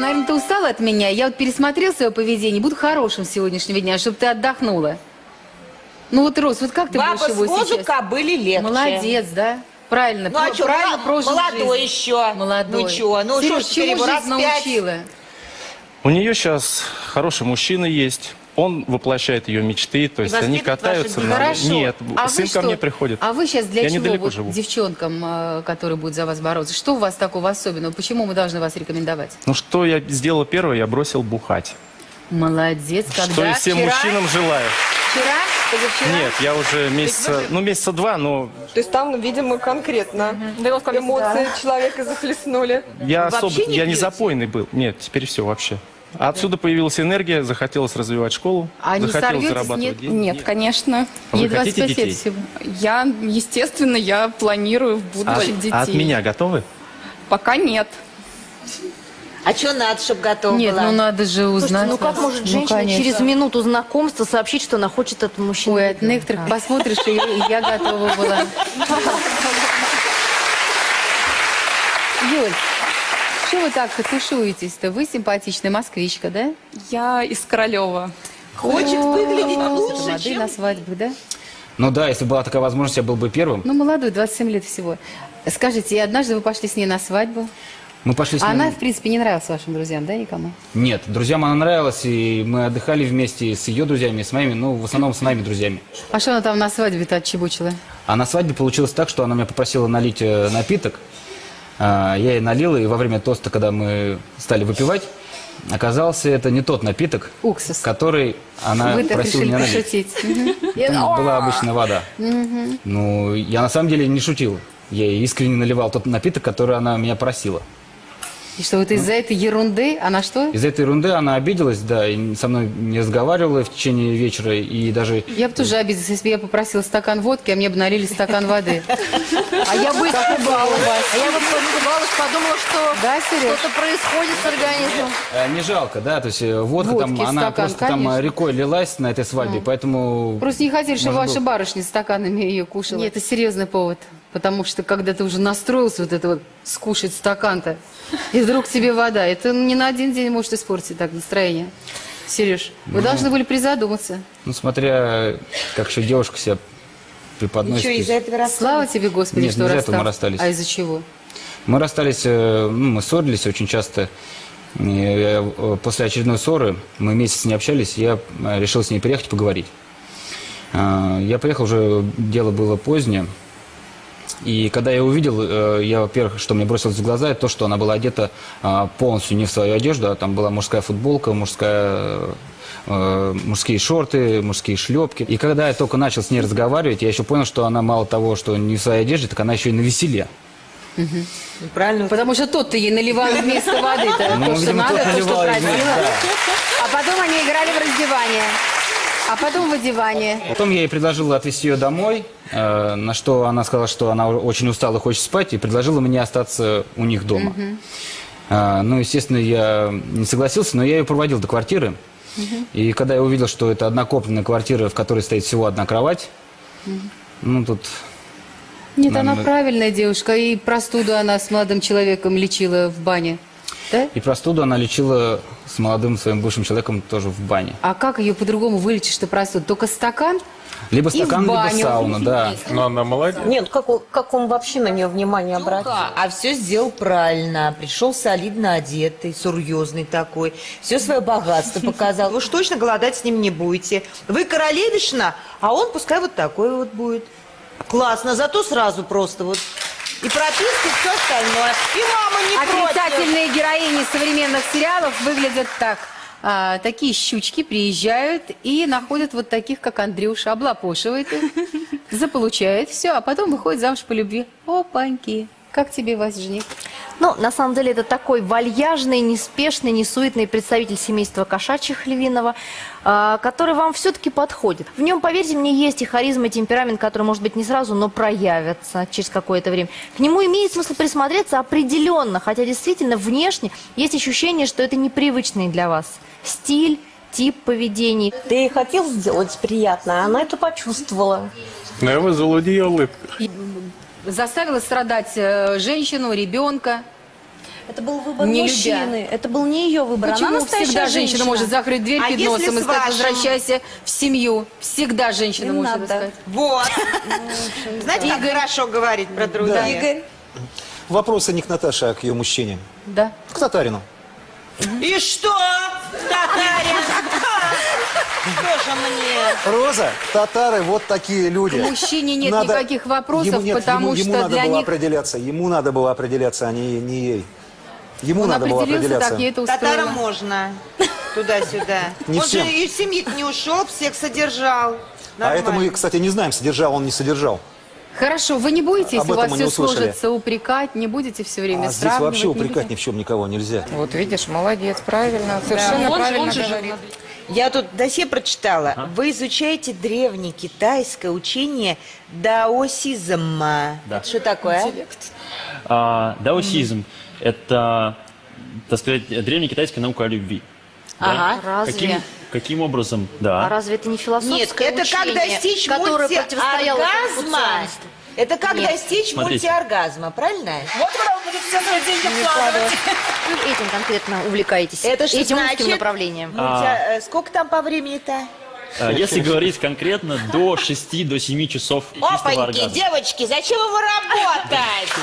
наверное, ты устала от меня. Я вот пересмотрел свое поведение, буду хорошим с сегодняшнего дня, чтобы ты отдохнула. Ну вот, Рос, вот как ты будешь его сейчас? Баба с возу кобыле легче. Молодец, да? Правильно. Ну а что, правильно прожил молодой жизнь. еще. Молодой. Ну что, ну Сереж, что ж теперь чему его раз жизнь 5? научила? У нее сейчас хороший мужчина есть. Он воплощает ее мечты, то есть они катаются на... Хорошо. Нет, А сын ко мне приходит. А вы сейчас для Я чего недалеко вот живу. девчонкам, которые будут за вас бороться? Что у вас такого особенного? Почему мы должны вас рекомендовать? Ну что я сделал первое? Я бросил бухать. Молодец. Когда? Что и всем Вчера? мужчинам желаю. Вчера? Позавчера? Нет, я уже месяца два, но То есть там, видимо, конкретно эмоции человека захлестнули. я Вообще особо, не я не пьете? запойный был. Нет, теперь все вообще. А отсюда появилась энергия, захотелось развивать школу, А не захотелось сорветесь, зарабатывать нет? деньги. Нет, конечно. Вы Ей хотите 25 лет детей? всего. Я, естественно, я планирую в будущем детей. А от меня готовы? Пока нет. А что надо, чтобы готова Нет, была? ну надо же узнать. Слушайте, ну как нас. может женщина конечно. через минуту знакомства сообщить, что она хочет от мужчины? Ой, от некоторых посмотришь, и я готова была. Юль, что вы так тушуетесь-то? Вы симпатичная москвичка, да? Я из Королева. Хочет выглядеть лучше, Моды чем... на свадьбу, да? Ну да, если была такая возможность, я был бы первым. Ну, молодой, 27 лет всего. Скажите, и однажды вы пошли с ней на свадьбу? Мы пошли с А ним... она, в принципе, не нравилась вашим друзьям, да, никому? Нет, друзьям она нравилась, и мы отдыхали вместе с ее друзьями, и с моими, ну, в основном с моими друзьями. А что она там на свадьбе-то отчебучила? А на свадьбе получилось так, что она меня попросила налить напиток. Я ей налил, и во время тоста, когда мы стали выпивать, оказался это не тот напиток, Уксус. который она Вы так просила решили меня налить. пошутить. Там была обычная вода. Ну, я на самом деле не шутил. Я ей искренне наливал тот напиток, который она меня просила. И что, вот из-за этой ерунды она что? Из-за этой ерунды она обиделась, да, и со мной не разговаривала в течение вечера, и даже... Я бы тоже обиделась, если бы я попросила стакан водки, а мне бы налили стакан воды. А я бы испугалась. А я вот испугалась, подумала, что Да, Сереж? что-то происходит с организмом. Не жалко, да, то есть водка там, Водки, она стакан, просто конечно. там рекой лилась на этой свадьбе, поэтому... Просто не хотели, чтобы Может, ваша был. барышня стаканами ее кушала. Нет, это серьезный повод. Потому что когда ты уже настроился вот это вот скушать стакан-то, и вдруг тебе вода, это не на один день может испортить так настроение. Сереж, вы должны были призадуматься. Ну, смотря как еще девушка себя преподносит. Что, из-за этого расстались? Слава тебе, Господи, Нет, что не из-за этого мы расстались. расстались. А из-за чего? Мы расстались, ну, мы ссорились очень часто. И, после очередной ссоры, мы месяц не общались, я решил с ней приехать поговорить. Я приехал, уже дело было позднее. И когда я увидел, я, во-первых, что мне бросилось в глаза, это то, что она была одета полностью не в свою одежду, а там была мужская футболка, мужские шорты, мужские шлепки. И когда я только начал с ней разговаривать, я еще понял, что она мало того, что не в своей одежде, так она еще и на веселье. Правильно. Потому что тот-то ей наливал вместо воды-то. Ну, То, что видимо, надо, тот то, что наливал просила. вместо, да. А потом они играли в раздевание. А потом в одевание. Потом я ей предложил отвезти ее домой, на что она сказала, что она очень устала и хочет спать, и предложила мне остаться у них дома. Ну, естественно, я не согласился, но я ее проводил до квартиры. И когда я увидел, что это однокомнатная квартира, в которой стоит всего одна кровать, ну, тут... Нет, она Наверное, правильная девушка, и простуду она с молодым человеком лечила в бане. Да? И простуду она лечила с молодым своим бывшим человеком тоже в бане. А как ее по-другому вылечишь-то простуду? Только стакан? Либо И в стакан, либо баню. сауна, да. Но она молодец. Нет, как он вообще на нее внимание обратил? А все сделал правильно. Пришел солидно одетый, серьезный такой. Все свое богатство показал. Вы уж точно голодать с ним не будете. Вы королевишна, а он пускай вот такой вот будет. Классно, зато сразу просто вот. И прописка, и все остальное. И мама не против. Отрицательные героини современных сериалов выглядят так. Такие щучки приезжают и находят вот таких, как Андрюша, облапошивают их, заполучают все, а потом выходят замуж по любви. Опаньки. Как тебе, Вася, жених? Ну, на самом деле, это такой вальяжный, неспешный, несуетный представитель семейства кошачьих львиного, который вам все-таки подходит. В нем, поверьте мне, есть и харизма, и темперамент, который, может быть, не сразу, но проявятся через какое-то время. К нему имеет смысл присмотреться определенно, хотя действительно внешне есть ощущение, что это непривычный для вас стиль, тип поведения. Ты ей хотел сделать приятно, а она это почувствовала. Но я вызвал у нее улыбку. Заставила страдать женщину, ребенка. Это был выбор Не мужчины. Это был не ее выбор. Она Почему настоящая всегда женщина может закрыть дверь А перед если носом и с сказать, вашим? возвращайся в семью? Всегда женщина Не может надо. это сказать. Вот. Знаете, как хорошо говорить про других? Да. Игорь. Вопросы не к Наташе, а к ее мужчине. Да. К Татарину. И что? Татарин? Тоже мне. Роза, татары вот такие люди. К мужчине нет никаких вопросов, потому ему что надо для было них... определяться. Ему надо было определяться, а не ей. Ему Он надо было определился, определяться. так, я это Татарам устроила. можно. Туда-сюда. Не Он всем. же из семьи не ушел, всех содержал. А это мы, Нормально. кстати, не знаем, содержал он, не содержал. Хорошо, вы не будете, Об если у этом вас мы все не услышали. сложится, упрекать, не будете все время А здесь сравнивать? вообще не упрекать будете? ни в чем никого нельзя. Вот видишь, молодец, правильно, совершенно правильно говорит. Я тут досье прочитала. Вы изучаете древнекитайское учение даосизма. Да. Это что такое? Даосизм – это, так сказать, древнекитайская наука о любви. Ага. Разве? Каким образом? А Да. разве это не философское Нет, это как учение, достичь которое противостояло мультиоргазма. конфуцианству? Это как Нет. достичь Смотрите. мультиоргазма, правильно? Вы этим конкретно увлекаетесь? Это что этим значит? узким направлением? Сколько там по времени-то? Если говорить конкретно, до 6 до 7 часов чистого Опаньки, оргазма. девочки, зачем его работать?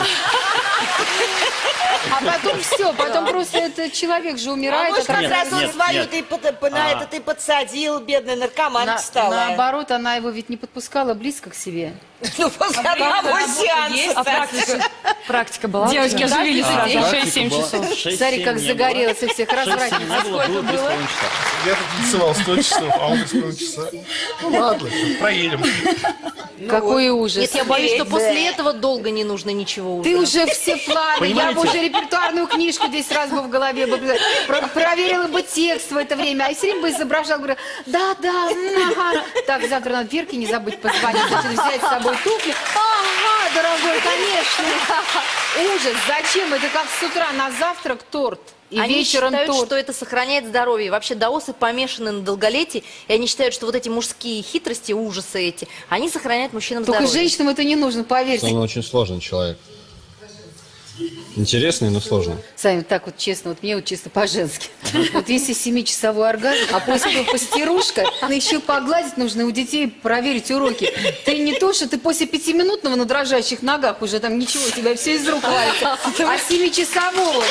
А потом все, потом просто этот человек же А умирает может, от как Нет, раз он нет, свою нет. на это ты подсадил, бедная наркоманка стала. Наоборот, она его ведь не подпускала близко к себе. Ну, после одного сеанса. Практика была. Девочки оживились Практика 6-7 была часов. 6-7 Смотри, как не загорелась и всех было. 6-7 развратниц. не было, было 3,5 часа. Я тут танцевал 100 часов, а он 3,5 часа. Ну ладно, проедем. Какой ужас. Нет, я боюсь, что Да. после этого долго не нужно ничего уже. Ты уже все планы, я бы Понимаете? уже репертуарную книжку 10 раз бы в голове бы проверила бы текст в это время, а все время бы изображала, говорю, да, ага. Так, завтра надо Верке не забыть позвонить, значит, взять с собой туфли. Ага, дорогой, конечно. Ужас, зачем? Это как с утра на завтрак торт. И Они вечером считают, торт. что это сохраняет здоровье. Вообще даосы помешаны на долголетии, и они считают, что вот эти мужские хитрости, ужасы эти, они сохраняют мужчинам Только здоровье. женщинам это не нужно, поверьте. Он очень сложный человек. Интересный, но сложный. Сами, так вот честно, вот мне вот чисто по-женски. Вот если 7-часовой оргазм, а после постирушка, еще погладить нужно, у детей проверить уроки. Ты не то, что ты после 5-минутного на дрожащих ногах уже там ничего, у тебя все из рук валится, а 7-часового.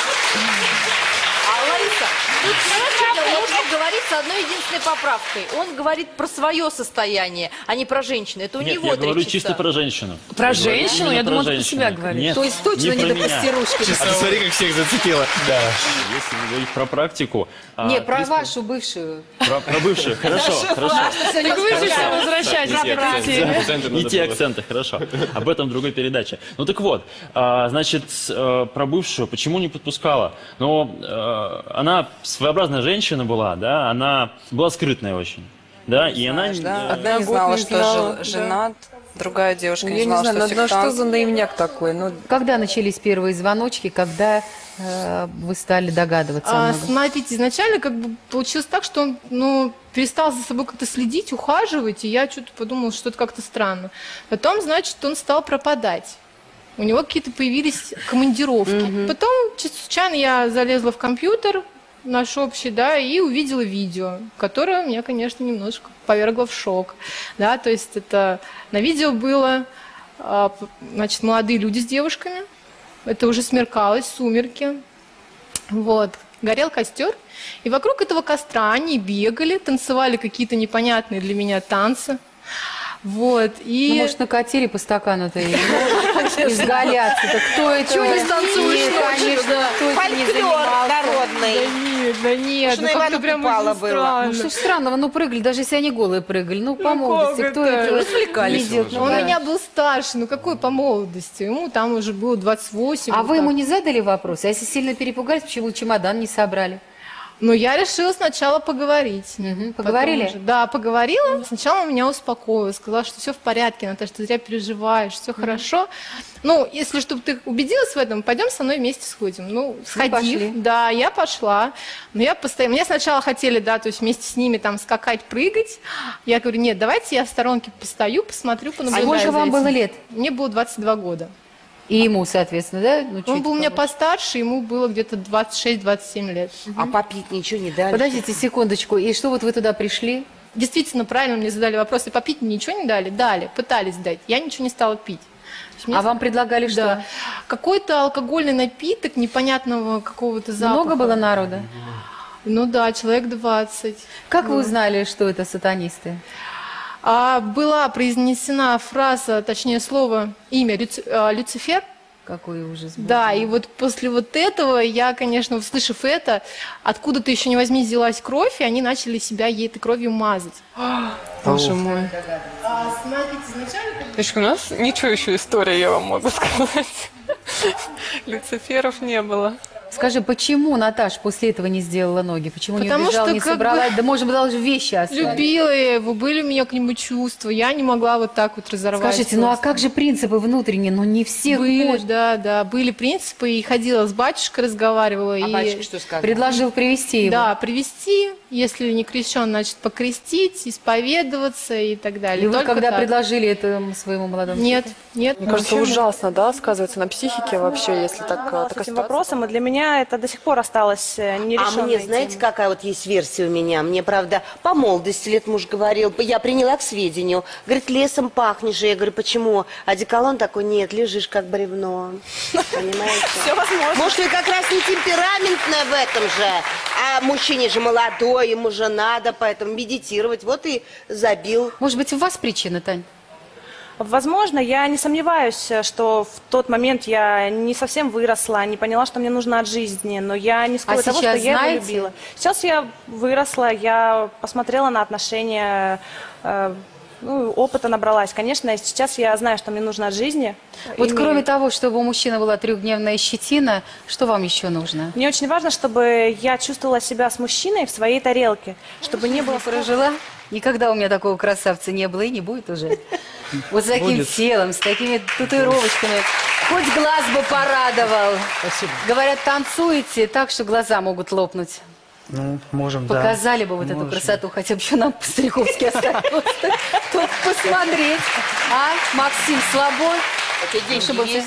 А Лариса, тут можно говорить с одной единственной поправкой. Он говорит про свое состояние, а не про женщину. Это у Нет, него я говорю 3 чисто часа. про женщину. Про Я говорю женщину? именно Я думала, про ты про женщину. себя говоришь. Нет, То есть точно не про до меня. постирушки. А ты смотри, как всех зацепило. Да. Если говорить про практику... Не, про вашу бывшую. Про бывшую, хорошо, хорошо. Ты говоришь, что возвращайся к практике. Не те акценты, хорошо. Об этом в другой передаче. Ну так вот, значит, про бывшую, почему не подпускала? Ну, она своеобразная женщина была, да, она была скрытная очень. Да, и она... Одна не знала, что женат, другая девушка не знала, что сектант. Что за наивняк такой? Ну, Когда начались первые звоночки, когда вы стали догадываться о многом? Смотрите, изначально как бы получилось так, что он перестал за собой как-то следить, ухаживать, и я что-то подумала, что это как-то странно. Потом, значит, он стал пропадать. У него какие-то появились командировки. Потом, чисто случайно, я залезла в компьютер, наш общий, да, и увидела видео, которое меня, конечно, немножко повергло в шок. Да, то есть это на видео было, значит, молодые люди с девушками. Это уже смеркалось, сумерки. Вот. Горел костер. И вокруг этого костра они бегали, танцевали какие-то непонятные для меня танцы. Вот. И... Ну, может, на катере по стакану-то изгаляться-то. Кто это? Чего не станцуешь Нет, ночью? конечно, кто это не Фольклор занимался. народный. Да нет, Что на Ивана Купала было. Ну, что ж странного, ну, прыгали, даже если они голые прыгали. Ну, по молодости, как кто это? это Развлекались видит? Но Ну, он да. у меня был старше, ну какой по молодости? Ему там уже было 28. А вот вы ему так. не задали вопрос? А если сильно перепугались, почему чемодан не собрали? Но я решила сначала поговорить. Мгм. Потом Поговорили? уже- Да, поговорила. Сначала он меня успокоила, сказала, что все в порядке, Наташа, ты зря переживаешь, все хорошо. Ну, если чтобы ты убедилась в этом, пойдем со мной вместе сходим. Ну, сходив, пошли. да, я пошла. Но я постоянно, мне сначала хотели, да, то есть вместе с ними там скакать, прыгать. Я говорю, нет, давайте я в сторонке постою, посмотрю, А понаблюдаю сколько за вам этим. было лет? Мне было 22 года. И ему, соответственно, да? Ну, Он чуть был у меня побольше. постарше, ему было где-то 26-27 лет. А попить ничего не дали? Подождите секундочку. И что вот вы туда пришли? Действительно, правильно мне задали вопрос. И попить мне ничего не дали? Дали, пытались дать. Я ничего не стала пить. То есть мне А вам предлагали что? Да. Какой-то алкогольный напиток непонятного какого-то запаха. Много было народа? Ну да, человек 20. Как вы узнали, что это сатанисты? Была произнесена фраза, точнее слово, имя Люцифер. Какой ужас. Боже Да, мой. и вот после вот этого я, конечно, услышав это, откуда-то еще не возьми взялась кровь, и они начали себя ей этой кровью мазать. Боже мой. Смотрите, изначально... Значит, у нас ничего еще история, я вам могу сказать. Люциферов не было. Скажи, почему Наташа после этого не сделала ноги? Почему не Потому убежала, что не как собрала? бы Да, может быть, даже вещи оставить. Любила я его, были у меня к нему чувства, я не могла вот так вот разорвать. Скажите, ну а просто. как же принципы внутренние? Ну не всех Были, можно. да, были принципы, и ходила с батюшкой, разговаривала. А и... батюшка что сказал? Предложил привести его. Да, привести, если не крещен, значит, покрестить, исповедоваться и так далее. И вы Только когда так. предложили это своему молодому Нет, человеку? нет. Мне кажется, ужасно, да, сказывается на психике вообще, если так, С такая этим ситуация. вопросом, и для меня это до сих пор осталось нерешенной А мне, знаете, темой. какая вот есть версия у меня? Мне, правда, по молодости лет муж говорил, я приняла к сведению. Говорит, лесом пахнешь. Я говорю, почему? Одеколон такой, нет, лежишь как бревно. Понимаете? Все возможно. Может, вы как раз не темпераментная в этом же, а мужчине же молодой, ему же надо, поэтому медитировать. Вот и забил. Может быть, у вас причина, Тань? Возможно, я не сомневаюсь, что в тот момент я не совсем выросла, не поняла, что мне нужно от жизни, но я не скрою того, что сейчас я знаете? его любила. Сейчас я выросла, я посмотрела на отношения, опыта набралась. Конечно, сейчас я знаю, что мне нужно от жизни. Вот Имею. кроме того, чтобы у мужчины была трехдневная щетина, что вам еще нужно? Мне очень важно, чтобы я чувствовала себя с мужчиной в своей тарелке, чтобы не было... Прожила? Никогда у меня такого красавца не было и не будет уже. Вот с таким телом, с такими татуировочками. Хоть глаз бы порадовал. Спасибо. Говорят, танцуете так, что глаза могут лопнуть. Ну, можем, да. Показали бы вот эту красоту, хотя бы еще нам по-стариковски осталось. Только посмотреть. А, Максим, слабой? Чтобы есть.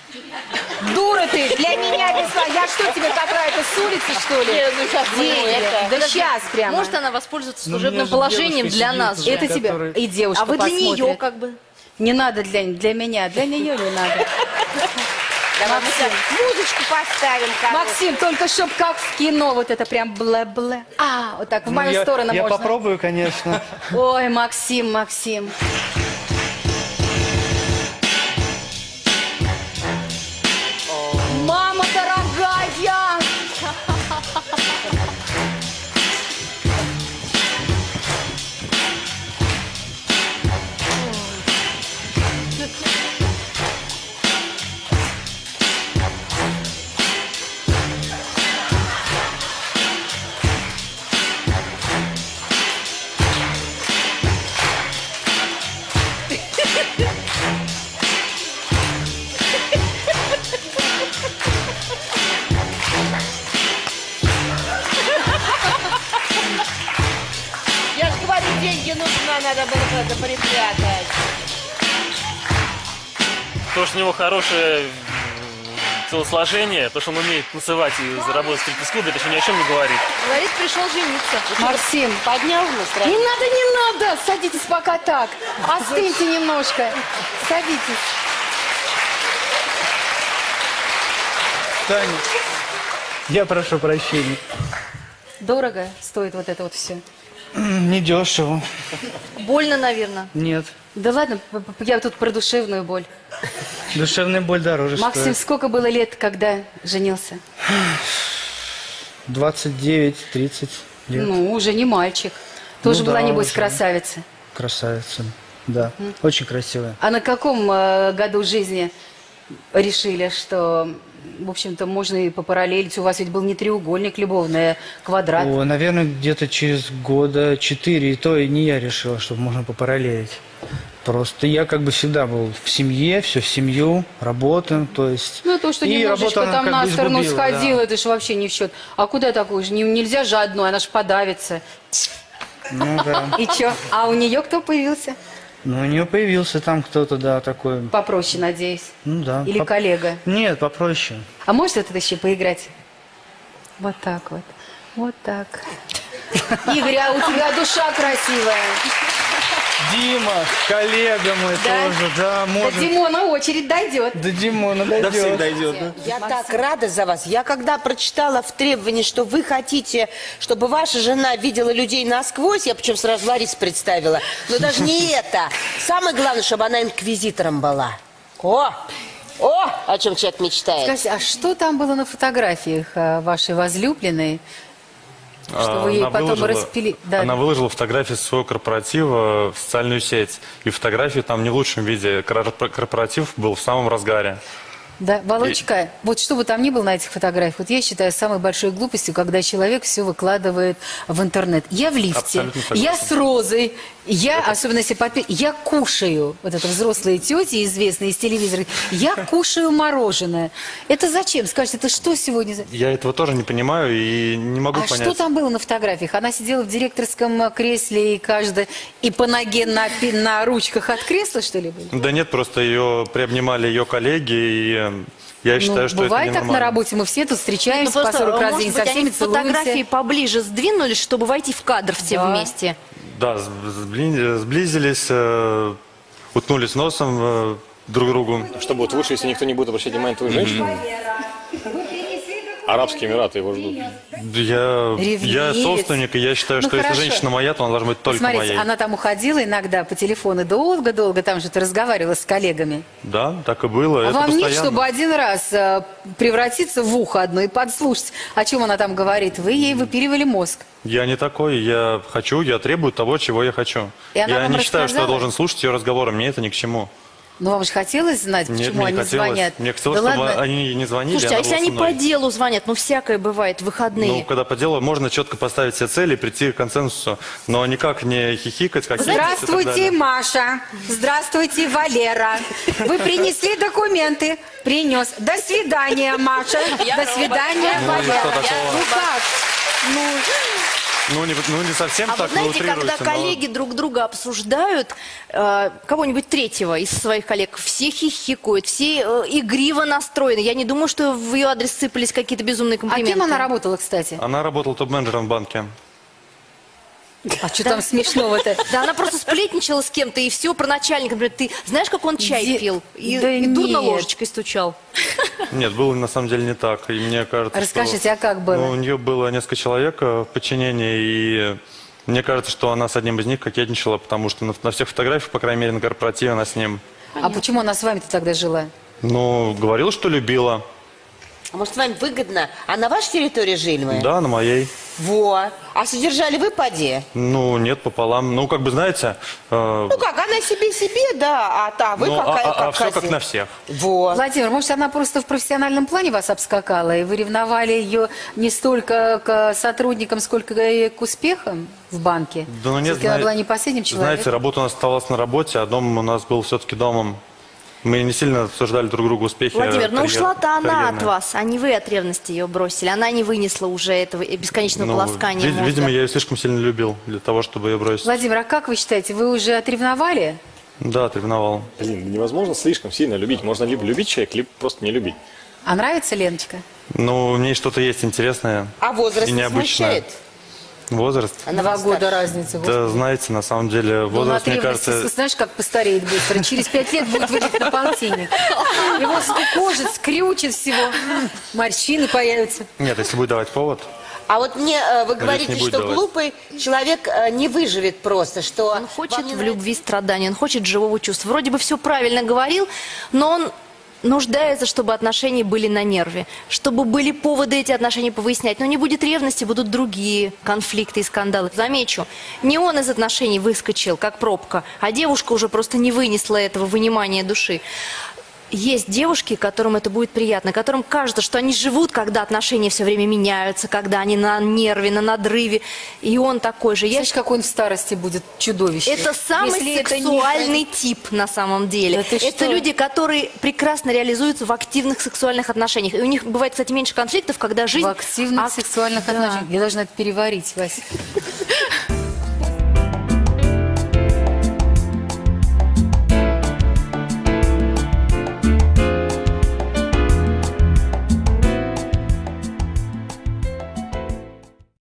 Дура ты, для меня весла. Я что тебе какая-то с улицы, что ли? Не, ну сейчас мы Деньги. это. Да сейчас прямо. Может она воспользоваться Ну, служебным у меня же положением девушка для сидит нас? уже. же? Это тебе который- и девушка А вы для посмотрит. нее как бы? Не надо для меня, для нее не надо. Давай мы сейчас музычку поставим. короче. Максим, только чтоб как в кино, вот это прям блэ-блэ. А, вот так, в мою я, сторону я можно. попробую, конечно. Ой, Максим, Максим. Мама дорогая! Я же говорю, деньги нужно, надо было это припрятать. То, что у него хорошее телосложение, то, что он умеет танцевать и заработать в стриптиз-клубе, это еще ни о чем не говорит. Говорит, пришел жениться. Максим, Поднял настроение. не надо, садитесь пока так. Остыньте немножко. Садитесь. Таня, я прошу прощения. Дорого стоит вот это вот все? Недешево. Больно, наверное. Нет. Да ладно, я тут про душевную боль. Душевная боль дороже Максим, стоит. сколько было лет, когда женился? 29-30 лет. Ну, уже не мальчик. Тоже Ну была, да, небось, уже. красавица. Красавица. Да. Очень красивая. А на каком году жизни решили, что, в общем-то, можно и попараллелить? У вас ведь был не треугольник любовный, а квадрат. О, наверное, где-то через года 4, и то и не я решила, что можно попараллелить. Просто я как бы всегда был в семье, все в семью, работаем, то есть... Ну, то, что и немножечко работа, она там как на бы сторону изгубила, сходило, да. это же вообще не в счет. А куда такое же? Нельзя же одной, она же подавится. Ну да. И чё? А у нее кто появился? Ну, у нее появился там кто-то, да, такой. Попроще, надеюсь. Ну да. Или коллега. Нет, попроще. А может этот еще поиграть? Вот так вот. Вот так. Игорь, а у тебя душа красивая. Дима, коллега мой тоже, да, может. До Димона очередь дойдет. До Димона дойдет. До всех дойдет, да? Я так рада за вас. Я когда прочитала в требовании, что вы хотите, чтобы ваша жена видела людей насквозь, я причем сразу Ларису представила, но даже не это. Самое главное, чтобы она инквизитором была. О чем человек мечтает. Скажите, а что там было на фотографиях вашей возлюбленной? Что вы ей потом распили... Она выложила фотографии своего корпоратива в социальную сеть. И фотографии там не в лучшем виде. Корпоратив был в самом разгаре. Да, Володечка, вот что бы там ни было на этих фотографиях, вот я считаю самой большой глупостью, когда человек все выкладывает в интернет. Я в лифте, я с Розой, особенно если я кушаю, вот это взрослые тети известные из телевизора, я кушаю мороженое. Это зачем? Скажите, это что сегодня? Я этого тоже не понимаю и не могу понять. А что там было на фотографиях? Она сидела в директорском кресле и по ноге на ручках от кресла, что ли, были? Да нет, просто ее приобнимали ее коллеги, и я считаю, что это бывает так на работе, мы все тут встречаемся по 40 раз в день, со всеми целуемся. Фотографии поближе сдвинулись, чтобы войти в кадр все вместе. Да, сблизились, уткнулись носом друг к другу. Что будет лучше, если никто не будет обращать внимание на твою женщину? Арабские Эмираты его ждут. Я собственник, и я считаю, что если женщина моя, то она должна быть только моей. Она там уходила иногда по телефону долго-долго, там же ты разговаривала с коллегами. Да, так и было. А вам нет, чтобы один раз превратиться в ухо одно и подслушать, о чем она там говорит? Вы ей выпиливали мозг. Я не такой, я требую того, чего я хочу. Я не считаю, что я должен слушать ее разговоры, мне это ни к чему. Но вам же хотелось знать, почему они звонят? Мне хотелось, чтобы они не звонили. Слушайте, а если они по делу звонят, всякое бывает в выходные. Ну, когда по делу, можно четко поставить все цели и прийти к консенсусу, но никак не хихикать. Здравствуйте, Маша. Здравствуйте, Валера. Вы принесли документы? Принес. До свидания, Маша. До свидания, Валера. Ну как? Ну, не совсем так, вы знаете, когда коллеги друг друга обсуждают, кого-нибудь третьего из своих коллег, все хихикают, все игриво настроены. Я не думаю, что в ее адрес сыпались какие-то безумные комплименты. А кем она работала, кстати? Она работала топ-менеджером в банке. А что там смешного-то? Да она просто сплетничала с кем-то, и все про начальника. Например, ты знаешь, как он чай пил? И дурно ложечкой стучал. Нет, было на самом деле не так. И мне кажется, расскажите, а как было? У нее было несколько человек в подчинении, и мне кажется, что она с одним из них кокетничала, потому что на всех фотографиях, по крайней мере, на корпоративе она с ним. А почему она с вами-то тогда жила? Ну, говорила, что любила. А может, с вами выгодно? А на вашей территории жили мы? Да, на моей. Во. А содержали вы поди? Ну, нет, пополам. Ну, как бы, знаете... Ну как, она себе, да, а вы как все как на всех. Вот. Владимир, может, она просто в профессиональном плане вас обскакала, и вы ревновали ее не столько к сотрудникам, сколько и к успехам в банке? Да, ну нет, она была не последним человеком. Знаете, работа у нас оставалась на работе, а дом у нас был все-таки домом. Мы не сильно обсуждали друг другу успехи. Владимир, но ушла-то она от вас, а не вы от ревности ее бросили. Она не вынесла уже этого бесконечного полоскания мозга. Видимо, я ее слишком сильно любил для того, чтобы ее бросить. Владимир, а как вы считаете, вы уже отревновали? Да, отревновал. Блин, невозможно слишком сильно любить. Можно либо любить человека, либо просто не любить. А нравится Леночка? Ну, в ней что-то есть интересное. А возраст и необычное. Смущает? Возраст? 2 года разницы. Да, знаете, на самом деле, возраст, мне кажется... Знаешь, как постареет быстро? Через 5 лет будет выглядеть на полтинник. Его скукожит, скрючит всего. Морщины появятся. Нет, если будет давать повод... А вот вы говорите, что глупый человек не выживет просто, что... Он хочет в любви страдания, он хочет живого чувства. Вроде бы все правильно говорил, но он... нуждается, чтобы отношения были на нерве, чтобы были поводы эти отношения повыяснять. Но не будет ревности, будут другие конфликты и скандалы. Замечу, не он из отношений выскочил, как пробка, а девушка уже просто не вынесла этого вынимания души. Есть девушки, которым это будет приятно, которым кажется, что они живут, когда отношения все время меняются, когда они на нерве, на надрыве, и он такой же. Знаешь, какой он в старости будет чудовищный. Это самый сексуальный тип на самом деле. Да это люди, которые прекрасно реализуются в активных сексуальных отношениях. И у них бывает, кстати, меньше конфликтов, когда жизнь... В активных сексуальных отношениях. Я должна это переварить, Вася.